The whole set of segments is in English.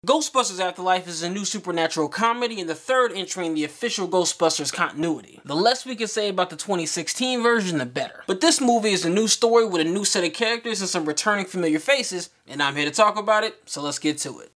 Ghostbusters Afterlife is a new supernatural comedy and the third entry in the official Ghostbusters continuity. The less we can say about the 2016 version, the better. But this movie is a new story with a new set of characters and some returning familiar faces, and I'm here to talk about it, so let's get to it.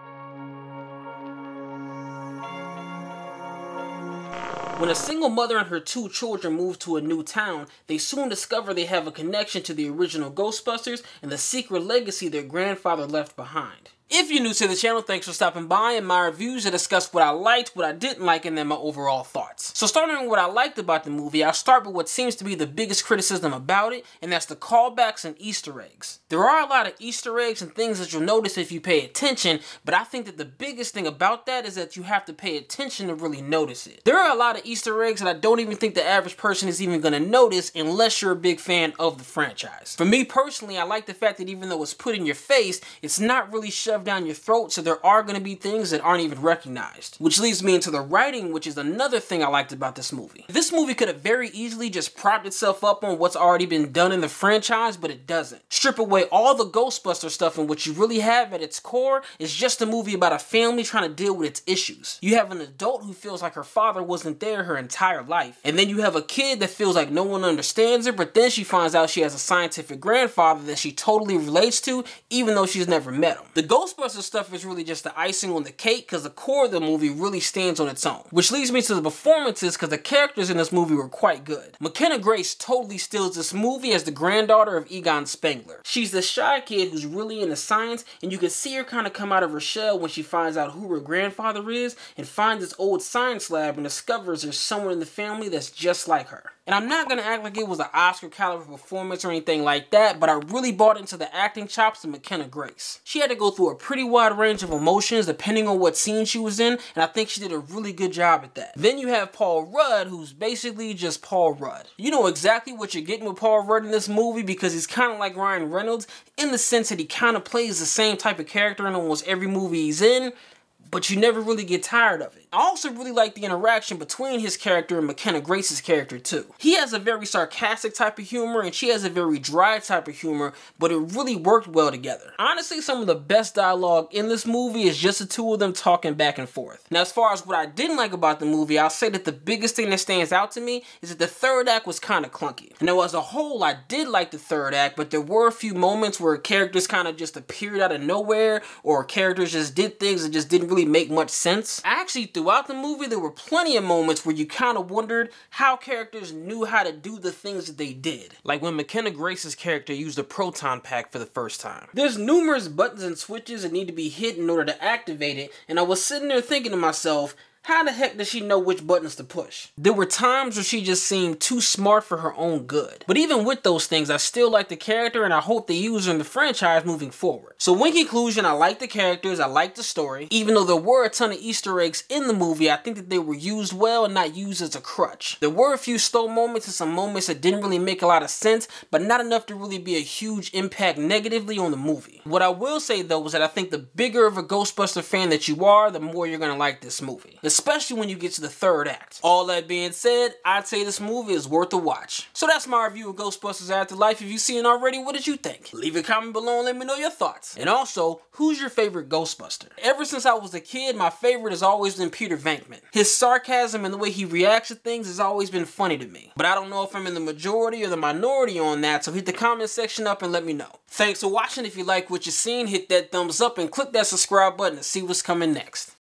When a single mother and her two children move to a new town, they soon discover they have a connection to the original Ghostbusters and the secret legacy their grandfather left behind. If you're new to the channel, thanks for stopping by. In my reviews, I discuss what I liked, what I didn't like, and then my overall thoughts. So starting with what I liked about the movie, I'll start with what seems to be the biggest criticism about it, and that's the callbacks and Easter eggs. There are a lot of Easter eggs and things that you'll notice if you pay attention, but I think that the biggest thing about that is that you have to pay attention to really notice it. There are a lot of Easter eggs that I don't even think the average person is even going to notice unless you're a big fan of the franchise. For me personally, I like the fact that even though it's put in your face, it's not really shoved down your throat, so there are going to be things that aren't even recognized. Which leads me into the writing, which is another thing I liked about this movie. This movie could have very easily just propped itself up on what's already been done in the franchise, but it doesn't. Strip away all the Ghostbuster stuff, and what you really have at its core is just a movie about a family trying to deal with its issues. You have an adult who feels like her father wasn't there her entire life, and then you have a kid that feels like no one understands her, but then she finds out she has a scientific grandfather that she totally relates to, even though she's never met him. The Ghostbusters stuff is really just the icing on the cake because the core of the movie really stands on its own. Which leads me to the performances because the characters in this movie were quite good. McKenna Grace totally steals this movie as the granddaughter of Egon Spengler. She's the shy kid who's really into science, and you can see her kind of come out of her shell when she finds out who her grandfather is and finds this old science lab and discovers there's someone in the family that's just like her. And I'm not going to act like it was an Oscar caliber performance or anything like that, but I really bought into the acting chops of McKenna Grace. She had to go through a pretty wide range of emotions depending on what scene she was in, and I think she did a really good job at that. Then you have Paul Rudd, who's basically just Paul Rudd. You know exactly what you're getting with Paul Rudd in this movie because he's kind of like Ryan Reynolds in the sense that he kind of plays the same type of character in almost every movie he's in, but you never really get tired of it. I also really like the interaction between his character and McKenna Grace's character too. He has a very sarcastic type of humor and she has a very dry type of humor, but it really worked well together. Honestly, some of the best dialogue in this movie is just the two of them talking back and forth. Now, as far as what I didn't like about the movie, I'll say that the biggest thing that stands out to me is that the third act was kind of clunky. Now, as a whole, I did like the third act, but there were a few moments where characters kind of just appeared out of nowhere or characters just did things that just didn't really make much sense. Actually, throughout the movie, there were plenty of moments where you kind of wondered how characters knew how to do the things that they did. Like when McKenna Grace's character used a proton pack for the first time. There's numerous buttons and switches that need to be hit in order to activate it, and I was sitting there thinking to myself, how the heck does she know which buttons to push? There were times where she just seemed too smart for her own good. But even with those things, I still like the character and I hope they use her in the franchise moving forward. So in conclusion, I like the characters, I like the story. Even though there were a ton of Easter eggs in the movie, I think that they were used well and not used as a crutch. There were a few slow moments and some moments that didn't really make a lot of sense, but not enough to really be a huge impact negatively on the movie. What I will say though is that I think the bigger of a Ghostbuster fan that you are, the more you're gonna like this movie. Especially when you get to the third act. All that being said, I'd say this movie is worth a watch. So that's my review of Ghostbusters Afterlife. If you've seen it already, what did you think? Leave a comment below and let me know your thoughts. And also, who's your favorite Ghostbuster? Ever since I was a kid, my favorite has always been Peter Venkman. His sarcasm and the way he reacts to things has always been funny to me. But I don't know if I'm in the majority or the minority on that, so hit the comment section up and let me know. Thanks for watching. If you like what you've seen, hit that thumbs up and click that subscribe button to see what's coming next.